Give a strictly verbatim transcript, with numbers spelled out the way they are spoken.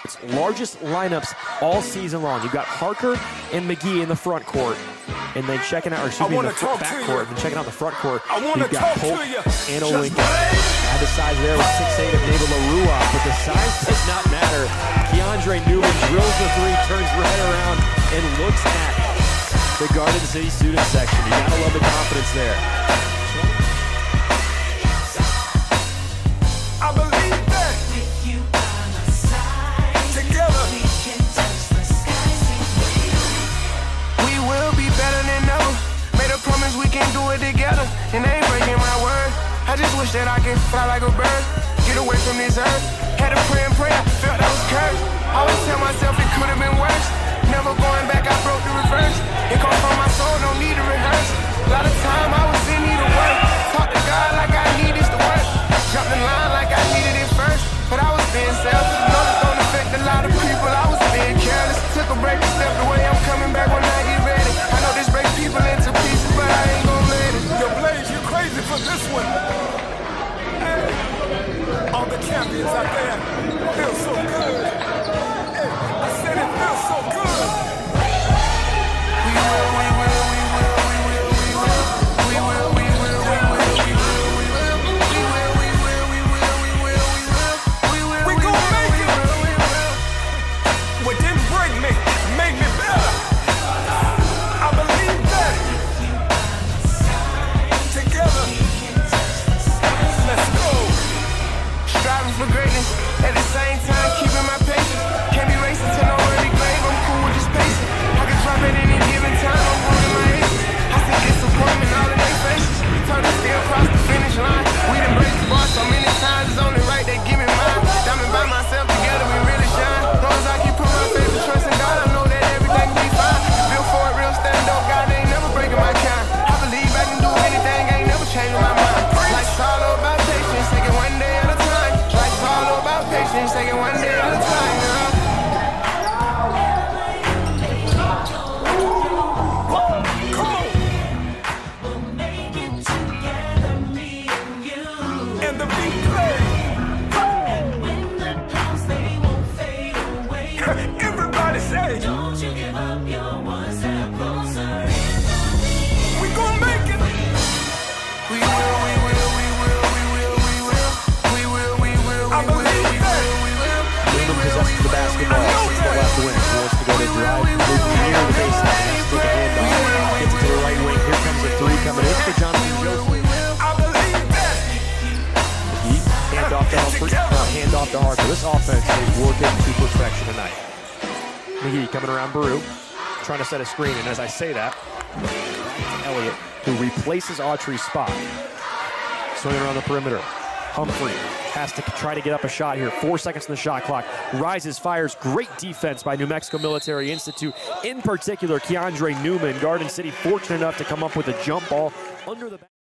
Rockets' largest lineups all season long. You've got Harker and McGee in the front court, and then checking out, or excuse me, in the back court, and then checking out the front court. You've got Polk and Olinka. Add the size there with six eight of David LaRua, but the size does not matter. Keondre Newman drills the three, turns right around, and looks at the Garden City student section. You gotta love the confidence there. I believe that with you by my side, together we can touch the sky. We will be better than ever. Made a promise we can do it together, and they ain't breaking my word. I just wish that I could fly like a bird, get away from this earth. Had a prayer and prayer, felt I was cursed. Always tell myself it could have been worse. Never going back, I broke the reverse. It comes from my soul, no need to rehearse. A lot of time I was in need of work. Talk to God like I need this to work. Jumped in line like I needed it first. But I was being selfish. Know this don't affect a lot of people. I was being careless. Took a break and stepped away. I'm coming back when I get ready. I know this breaks people into pieces, but I ain't gon' let it. Yo, Blaze, you crazy for this one. Hey, all the champions out there feel so good. Hey, I said it feels so good. We will, we will, we will, we will, we will, we will, we will, we will, we will, we will, we will, we will, we will, we will, we will, we gon' make it. What didn't break me made me better. I believe that. Together, let's go. Striving for greatness, at the same time keeping my patience. Can't be racing to no early grave. I'm cool with just pacing. I can drop at any given time. I'm running my aces. I see disappointment all in their faces. Turn to still cross the finish line. We done break the bar so many times. It's only right they give me mine. Diamond by myself together, we really shine. As long as I keep putting my faith and trust in God, I know that everything will be fine. Built for it, real stand up. God ain't never breaking my kind. I believe I can do anything. Ain't never changing my mind. Life's all about patience, take it one day at a time. Life's all about patience, take it one day at a time. Huh? Everybody say, don't you give up, you're one step closer. We gon' make it. We will, we will, we will, we will, we will, we will, we will, we will, we will, we will. Newman possesses the basketball, six the left wing, wants to go to drive, move near the baseline, has to take a handoff, gets it to the right wing, here comes the three coming in for Jonathan Joseph. I believe that. Hand off to Humphrey, uh, hand off to Harper. This offense is working to perfection tonight. McGee coming around Baru, trying to set a screen, and as I say that, Elliott, who replaces Autry's spot, swinging around the perimeter. Humphrey has to try to get up a shot here. Four seconds on the shot clock. Rises, fires. Great defense by New Mexico Military Institute. In particular, Keondre Newman, Garden City, fortunate enough to come up with a jump ball under the back.